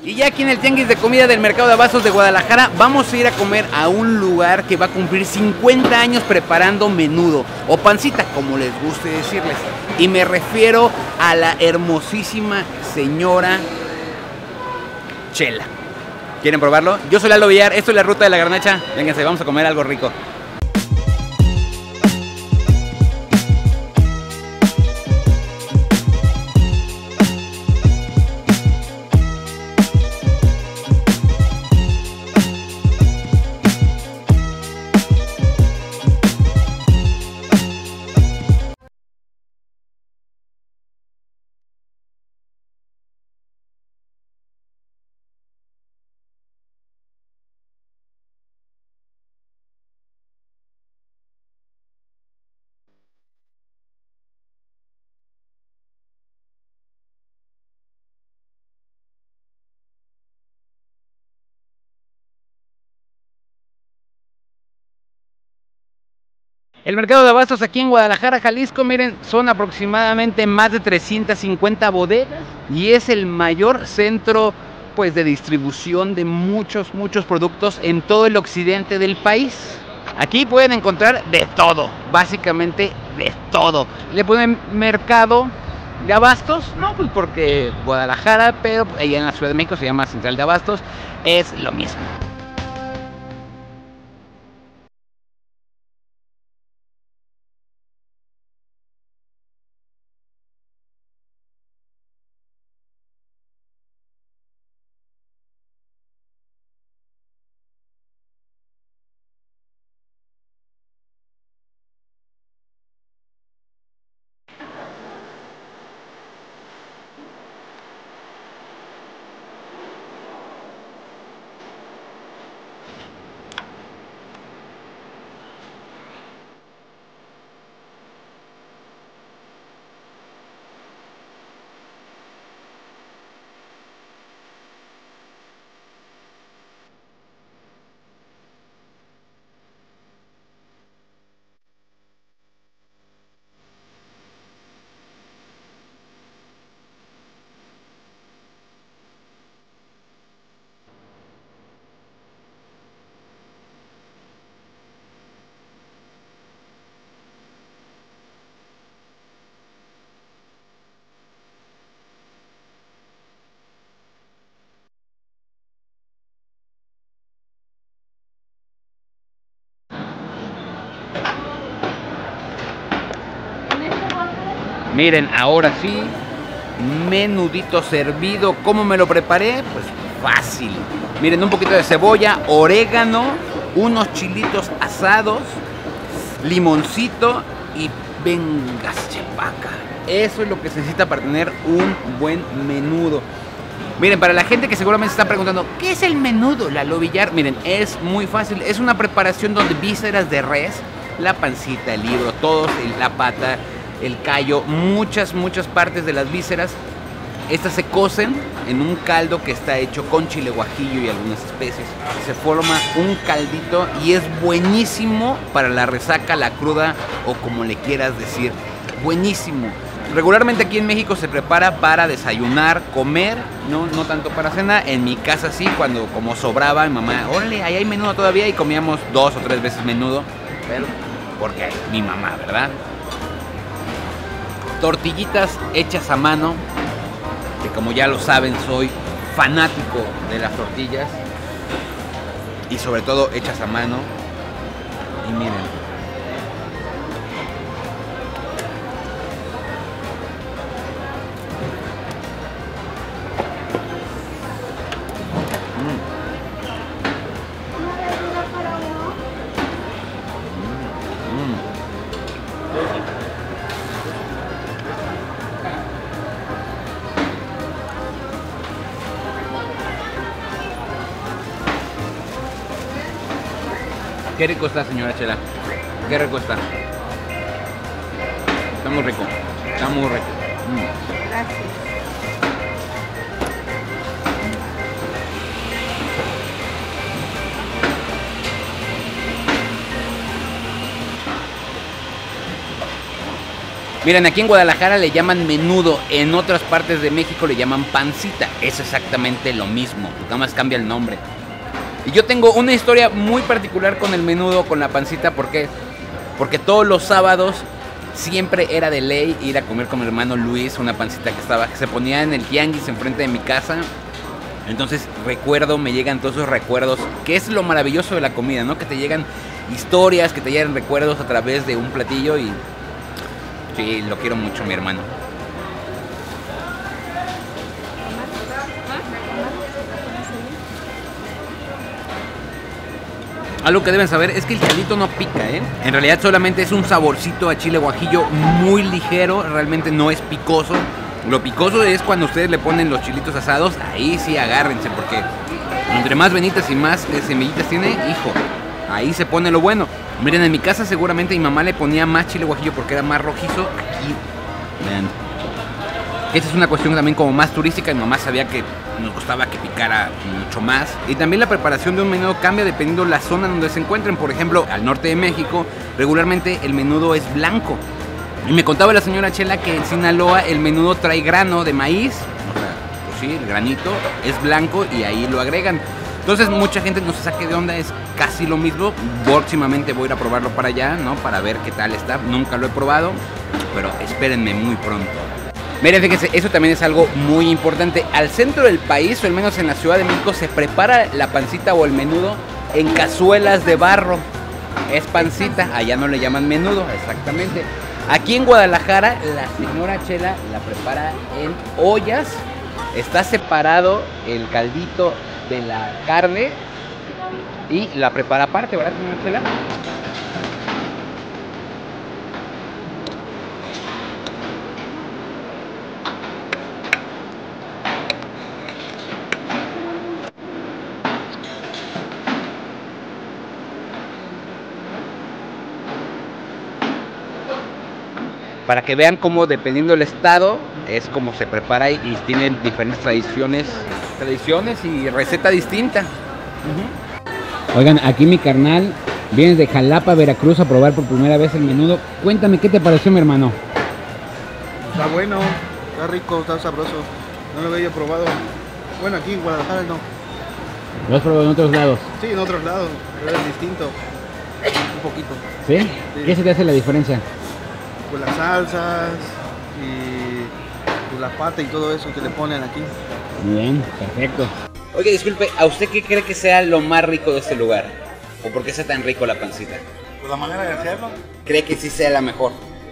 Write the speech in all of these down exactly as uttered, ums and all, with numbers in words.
Y ya aquí en el Tianguis de Comida del Mercado de Abastos de Guadalajara vamos a ir a comer a un lugar que va a cumplir cincuenta años preparando menudo o pancita, como les guste decirles. Y me refiero a la hermosísima señora Chela. ¿Quieren probarlo? Yo soy Lalo Villar, esto es La Ruta de la Garnacha. Vénganse, vamos a comer algo rico. El mercado de abastos aquí en Guadalajara, Jalisco, miren, son aproximadamente más de trescientas cincuenta bodegas y es el mayor centro pues de distribución de muchos, muchos productos en todo el occidente del país. Aquí pueden encontrar de todo, básicamente de todo. Le ponen mercado de abastos, no pues porque Guadalajara, pero allá en la Ciudad de México se llama Central de Abastos, es lo mismo. Miren, ahora sí, menudito servido. ¿Cómo me lo preparé? Pues fácil. Miren, un poquito de cebolla, orégano, unos chilitos asados, limoncito y vengas chepaca. Eso es lo que se necesita para tener un buen menudo. Miren, para la gente que seguramente se está preguntando, ¿qué es el menudo, Lalo Villar? Miren, es muy fácil. Es una preparación donde vísceras de res, la pancita, el hígado, todos, la pata, el callo, muchas, muchas partes de las vísceras. Estas se cocen en un caldo que está hecho con chile guajillo y algunas especies. Se forma un caldito y es buenísimo para la resaca, la cruda o como le quieras decir. Buenísimo. Regularmente aquí en México se prepara para desayunar, comer, no, no tanto para cena. En mi casa sí, cuando como sobraba, mi mamá, órale, ahí hay menudo todavía, y comíamos dos o tres veces menudo. Pero, porque mi mamá, ¿verdad? Tortillitas hechas a mano, que como ya lo saben soy fanático de las tortillas y sobre todo hechas a mano. Y miren, qué rico está, señora Chela. Qué rico está. Está muy rico. Está muy rico. Mm. Gracias. Miren, aquí en Guadalajara le llaman menudo, en otras partes de México le llaman pancita. Es exactamente lo mismo, nada más cambia el nombre. Y yo tengo una historia muy particular con el menudo, con la pancita, ¿por qué? Porque todos los sábados siempre era de ley ir a comer con mi hermano Luis una pancita que estaba, que se ponía en el tianguis enfrente de mi casa. Entonces recuerdo, me llegan todos esos recuerdos, que es lo maravilloso de la comida, ¿no? Que te llegan historias, que te llegan recuerdos a través de un platillo y sí, lo quiero mucho, mi hermano. Algo que deben saber es que el chilito no pica, ¿eh? En realidad solamente es un saborcito a chile guajillo muy ligero, realmente no es picoso. Lo picoso es cuando ustedes le ponen los chilitos asados, ahí sí agárrense, porque entre más venitas y más semillitas tiene, hijo, ahí se pone lo bueno. Miren, en mi casa seguramente mi mamá le ponía más chile guajillo porque era más rojizo. Aquí, vean. Esta es una cuestión también como más turística. Mi mamá sabía que nos costaba que picara mucho más. Y también la preparación de un menudo cambia dependiendo la zona donde se encuentren. Por ejemplo, al norte de México, regularmente el menudo es blanco. Y me contaba la señora Chela que en Sinaloa el menudo trae grano de maíz. O sea, pues sí, el granito es blanco y ahí lo agregan. Entonces mucha gente no se saque de onda, es casi lo mismo. Próximamente voy a ir a probarlo para allá, ¿no? Para ver qué tal está. Nunca lo he probado, pero espérenme muy pronto. Miren, fíjense, eso también es algo muy importante. Al centro del país, o al menos en la Ciudad de México, se prepara la pancita o el menudo en cazuelas de barro. Es pancita, allá no le llaman menudo, exactamente. Aquí en Guadalajara, la señora Chela la prepara en ollas. Está separado el caldito de la carne y la prepara aparte, ¿verdad, señora Chela? Para que vean cómo dependiendo del estado es como se prepara y tienen diferentes tradiciones, tradiciones y receta distinta. Uh-huh. Oigan, aquí mi carnal viene de Jalapa, Veracruz a probar por primera vez el menudo. Cuéntame, ¿qué te pareció, mi hermano? Está bueno, está rico, está sabroso. No lo había probado. Bueno, aquí en Guadalajara no. ¿Lo has probado en otros lados? Sí, en otros lados, pero es distinto. Un poquito. ¿Sí? Sí. ¿Qué se te hace la diferencia? Pues las salsas y pues la pata y todo eso que le ponen aquí. Muy bien, perfecto. Oye, disculpe, ¿a usted qué cree que sea lo más rico de este lugar? ¿O por qué sea tan rico la pancita? Pues la manera de hacerlo. ¿Cree que sí sea la mejor?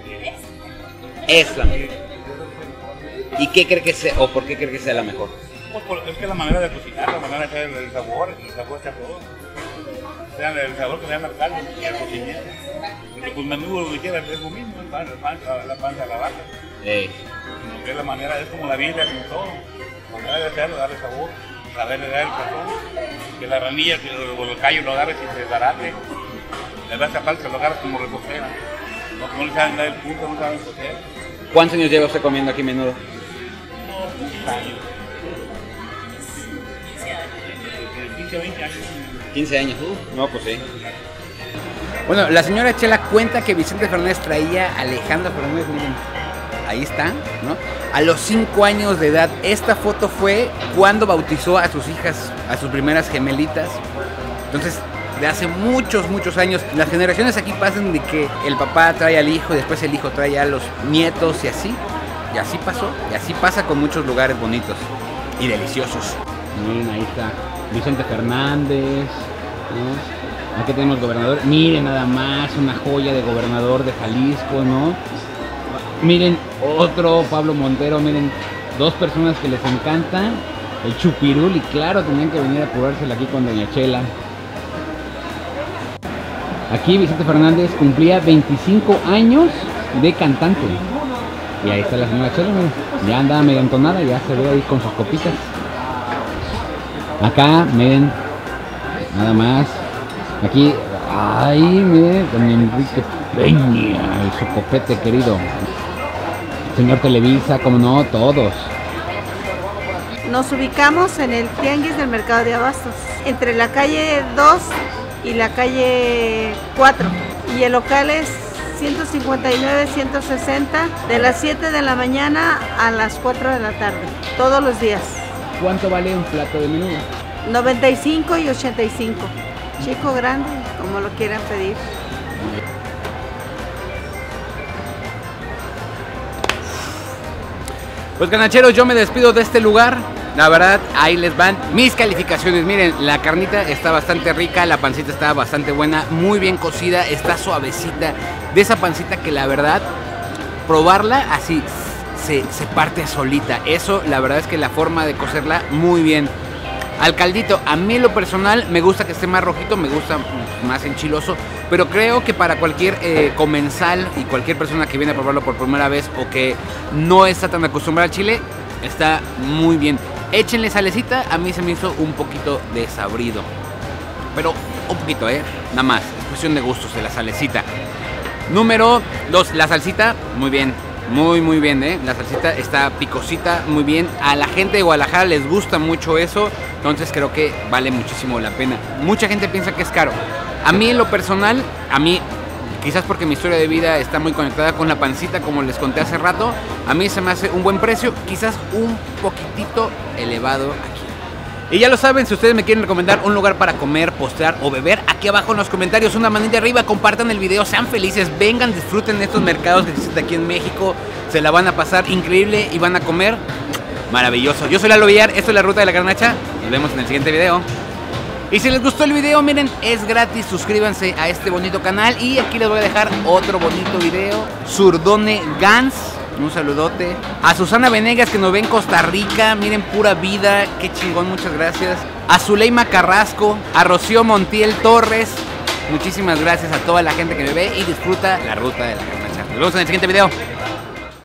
Es la mejor. ¿Y qué cree que sea, o por qué cree que sea la mejor? Pues por, es que la manera de cocinar, la manera de hacer el, el sabor, el sabor está todo. O sea, el sabor que le dan al caldo y al cocinero. Porque pues menudo lo dijera, es lo mismo, el pan, el pan, la, la panza de la vaca. Hey. Lo que es la manera, es como la Biblia, como todo. La manera de hacerlo, darle sabor, saberle dar el sazón. Que la ranilla que, o el callo lo agarres y se desbarate. Le das a falta, lo agarras como reposera. No, no le saben dar el punto, no saben cocer. ¿Cuántos años lleva usted comiendo aquí menudo? quince años. quince a veinte años. quince años, uh, no, pues sí. Bueno, la señora Chela cuenta que Vicente Fernández traía a Alejandra Fernández, miren, ahí está, ¿no? A los cinco años de edad. Esta foto fue cuando bautizó a sus hijas, a sus primeras gemelitas. Entonces, de hace muchos, muchos años, las generaciones aquí pasan de que el papá trae al hijo y después el hijo trae a los nietos y así. Y así pasó, y así pasa con muchos lugares bonitos y deliciosos. Miren, ahí está Vicente Fernández, ¿no? Aquí tenemos gobernador. Miren nada más, una joya de gobernador de Jalisco, ¿no? Miren, otro Pablo Montero, miren, dos personas que les encanta el chupirul y claro, tenían que venir a probárselo aquí con doña Chela. Aquí Vicente Fernández cumplía veinticinco años de cantante. Y ahí está la señora Chela, miren, ya anda medio entonada, ya se ve ahí con sus copitas. Acá, miren, nada más. Aquí, ay, miren, don Enrique Peña, su copete querido. Señor Televisa, como no, todos. Nos ubicamos en el Tianguis del Mercado de Abastos, entre la calle dos y la calle cuatro. Y el local es ciento cincuenta y nueve, ciento sesenta, de las siete de la mañana a las cuatro de la tarde, todos los días. ¿Cuánto vale un plato de menudo? noventa y cinco y ochenta y cinco. Chico, grande, como lo quieran pedir. Pues ganacheros, yo me despido de este lugar. La verdad, ahí les van mis calificaciones. Miren, la carnita está bastante rica, la pancita está bastante buena, muy bien cocida, está suavecita. De esa pancita que la verdad, probarla así se, se parte solita. Eso, la verdad es que la forma de cocerla, muy bien. Al caldito, a mí en lo personal me gusta que esté más rojito, me gusta más enchiloso, pero creo que para cualquier eh, comensal y cualquier persona que viene a probarlo por primera vez o que no está tan acostumbrada al chile, está muy bien. Échenle salecita, a mí se me hizo un poquito desabrido, pero un poquito, eh, nada más, es cuestión de gustos de la salecita. Número dos, la salsita, muy bien. Muy muy bien, ¿eh? La salsita está picosita, muy bien. A la gente de Guadalajara les gusta mucho eso, entonces creo que vale muchísimo la pena. Mucha gente piensa que es caro. A mí en lo personal, a mí, quizás porque mi historia de vida está muy conectada con la pancita, como les conté hace rato, a mí se me hace un buen precio, quizás un poquitito elevado aquí. Y ya lo saben, si ustedes me quieren recomendar un lugar para comer, postear o beber, aquí abajo en los comentarios, una manita arriba, compartan el video, sean felices, vengan, disfruten de estos mercados que existen aquí en México, se la van a pasar increíble y van a comer maravilloso. Yo soy Lalo Villar, esto es La Ruta de la Garnacha, nos vemos en el siguiente video. Y si les gustó el video, miren, es gratis, suscríbanse a este bonito canal y aquí les voy a dejar otro bonito video, Zurdone Gans. Un saludote. A Susana Venegas que nos ve en Costa Rica. Miren, pura vida. Qué chingón, muchas gracias. A Zuleima Carrasco. A Rocío Montiel Torres. Muchísimas gracias a toda la gente que me ve y disfruta la ruta de la garnacha. Nos vemos en el siguiente video.